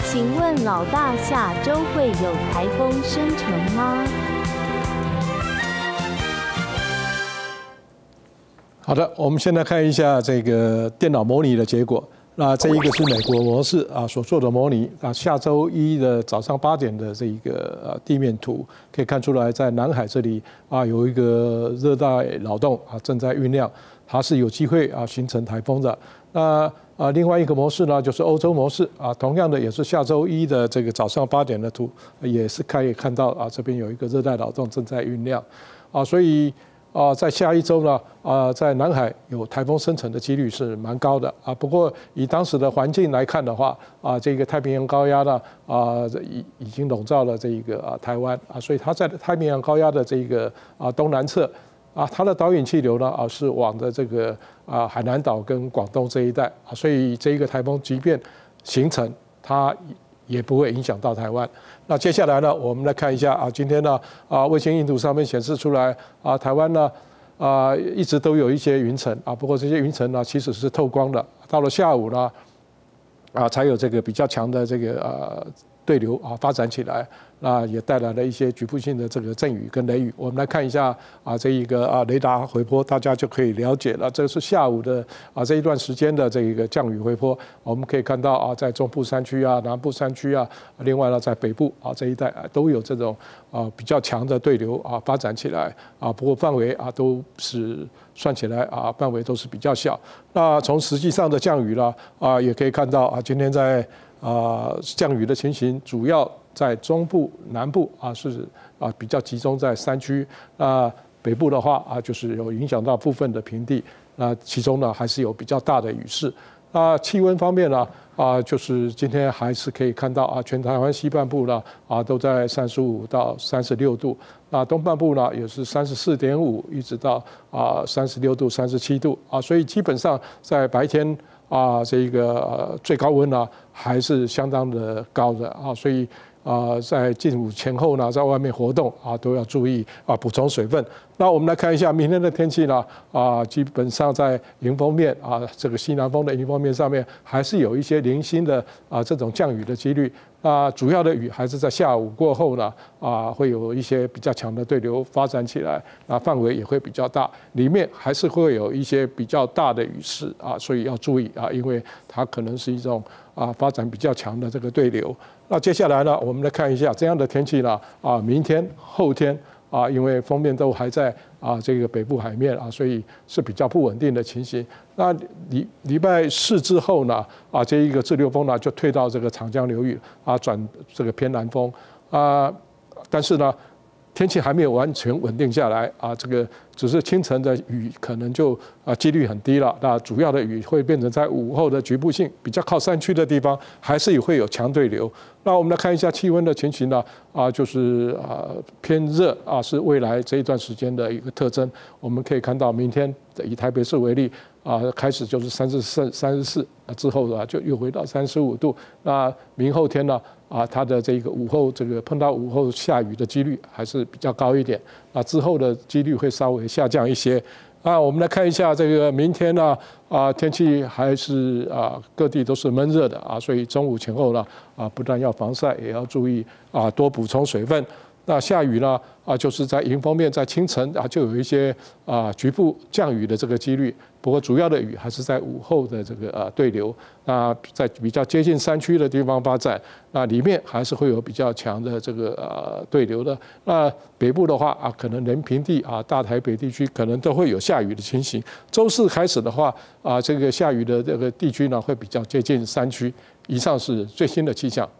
请问老大，下周会有台风生成吗？ 好的，我们现在看一下这个电脑模拟的结果。那这一个是美国模式所做的模拟下周一的早上8点的这一个地面图，可以看出来，在南海这里有一个热带扰动正在酝酿，它是有机会形成台风的。那另外一个模式呢，就是欧洲模式同样的也是下周一的这个早上8点的图，也是可以看到这边有一个热带扰动正在酝酿所以在下一周呢在南海有台风生成的几率是蛮高的不过以当时的环境来看的话这个太平洋高压呢已经笼罩了这个台湾所以它在太平洋高压的这个东南侧它的导引气流呢是往的这个海南岛跟广东这一带所以这一个台风即便形成，它也不会影响到台湾。那接下来呢，我们来看一下今天呢卫星印图上面显示出来台湾呢一直都有一些云层不过这些云层呢其实是透光的，到了下午呢才有这个比较强的这个对流发展起来，那也带来了一些局部性的这个阵雨跟雷雨。我们来看一下这一个雷达回波，大家就可以了解了。这是下午的这一段时间的这个降雨回波，我们可以看到在中部山区南部山区另外呢在北部这一带都有这种比较强的对流发展起来不过范围都是算起来范围都是比较小。那从实际上的降雨呢也可以看到今天在降雨的情形主要在中部、南部是比较集中在山区。那北部的话就是有影响到部分的平地。那其中呢还是有比较大的雨势。那气温方面呢就是今天还是可以看到全台湾西半部呢都在35到36度。那东半部呢也是34.5一直到36度、37度所以基本上在白天这个最高温呢还是相当的高的所以在进午前后呢，在外面活动都要注意补充水分。那我们来看一下明天的天气呢基本上在迎风面这个西南风的迎风面上面还是有一些零星的这种降雨的几率。主要的雨还是在下午过后呢会有一些比较强的对流发展起来，范围也会比较大，里面还是会有一些比较大的雨势所以要注意因为它可能是一种发展比较强的这个对流。那接下来呢，我们来看一下这样的天气呢明天、后天因为锋面都还在这个北部海面所以是比较不稳定的情形。那礼拜4之后呢这一个滞留锋呢就退到这个长江流域转这个偏南风但是呢天气还没有完全稳定下来这个只是清晨的雨可能就几率很低了。那主要的雨会变成在午后的局部性比较靠山区的地方，还是会有强对流。那我们来看一下气温的情形呢就是偏热是未来这一段时间的一个特征。我们可以看到明天以台北市为例开始就是34之后呢就又回到35度。那明后天呢它的这个午后这个碰到午后下雨的几率还是比较高一点之后的几率会稍微下降一些。我们来看一下这个明天呢天气还是各地都是闷热的所以中午前后呢不但要防晒，也要注意多补充水分。那下雨呢就是在迎风面在清晨就有一些局部降雨的这个几率，不过主要的雨还是在午后的这个对流。那在比较接近山区的地方发展，那里面还是会有比较强的这个对流的。那北部的话可能连平地大台北地区可能都会有下雨的情形。周4开始的话这个下雨的这个地区呢会比较接近山区。以上是最新的气象。